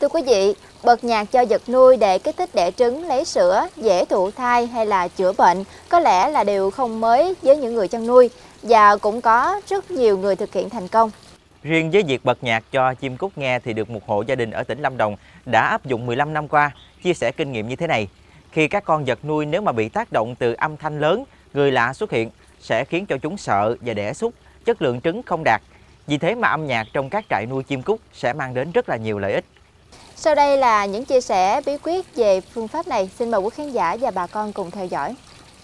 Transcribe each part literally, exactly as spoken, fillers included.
Thưa quý vị, bật nhạc cho vật nuôi để kích thích đẻ trứng, lấy sữa, dễ thụ thai hay là chữa bệnh có lẽ là điều không mới với những người chăn nuôi và cũng có rất nhiều người thực hiện thành công. Riêng với việc bật nhạc cho chim cút nghe thì được một hộ gia đình ở tỉnh Lâm Đồng đã áp dụng mười lăm năm qua, chia sẻ kinh nghiệm như thế này. Khi các con vật nuôi nếu mà bị tác động từ âm thanh lớn, người lạ xuất hiện sẽ khiến cho chúng sợ và đẻ súc, chất lượng trứng không đạt. Vì thế mà âm nhạc trong các trại nuôi chim cút sẽ mang đến rất là nhiều lợi ích. Sau đây là những chia sẻ bí quyết về phương pháp này. Xin mời quý khán giả và bà con cùng theo dõi.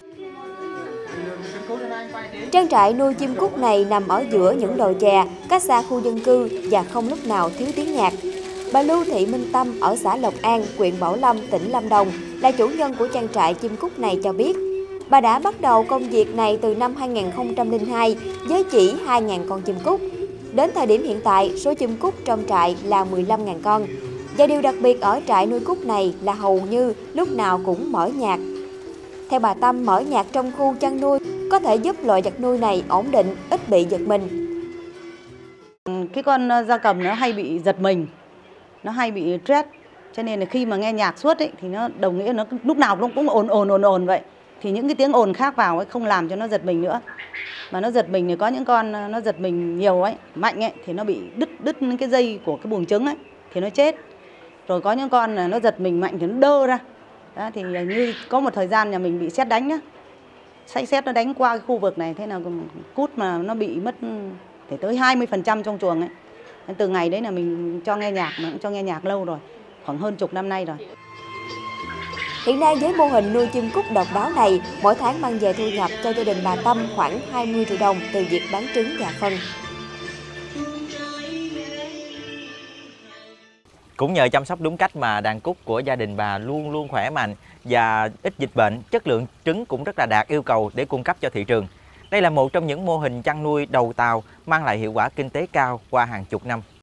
Trang trại nuôi chim cút này nằm ở giữa những đồi chè, cách xa khu dân cư và không lúc nào thiếu tiếng nhạc. Bà Lưu Thị Minh Tâm ở xã Lộc An, huyện Bảo Lâm, tỉnh Lâm Đồng là chủ nhân của trang trại chim cút này cho biết. Bà đã bắt đầu công việc này từ năm hai nghìn không trăm lẻ hai với chỉ hai nghìn con chim cút. Đến thời điểm hiện tại, số chim cút trong trại là mười lăm nghìn con. Và điều đặc biệt ở trại nuôi cút này là hầu như lúc nào cũng mở nhạc. Theo bà Tâm, mở nhạc trong khu chăn nuôi có thể giúp loại vật nuôi này ổn định, ít bị giật mình. Cái con gia cầm nó hay bị giật mình, nó hay bị stress, cho nên là khi mà nghe nhạc suốt ấy, thì nó đồng nghĩa nó lúc nào cũng cũng ồn ồn ồn ồn vậy. Thì những cái tiếng ồn khác vào ấy không làm cho nó giật mình nữa. Mà nó giật mình thì có những con nó giật mình nhiều ấy, mạnh ấy thì nó bị đứt đứt cái dây của cái buồng trứng ấy thì nó chết. Rồi có những con là nó giật mình mạnh thì nó đơ ra. Đó, thì như có một thời gian nhà mình bị sét đánh nhá. Sét sét nó đánh qua cái khu vực này, thế nào cút mà nó bị mất phải tới hai mươi phần trăm trong chuồng ấy. Từ ngày đấy là mình cho nghe nhạc, mà cũng cho nghe nhạc lâu rồi, khoảng hơn chục năm nay rồi. Hiện nay với mô hình nuôi chim cút độc đáo này, mỗi tháng mang về thu nhập cho gia đình bà Tâm khoảng hai mươi triệu đồng từ việc bán trứng và phân. Cũng nhờ chăm sóc đúng cách mà đàn cút của gia đình bà luôn luôn khỏe mạnh và ít dịch bệnh, chất lượng trứng cũng rất là đạt yêu cầu để cung cấp cho thị trường. Đây là một trong những mô hình chăn nuôi đầu tàu mang lại hiệu quả kinh tế cao qua hàng chục năm.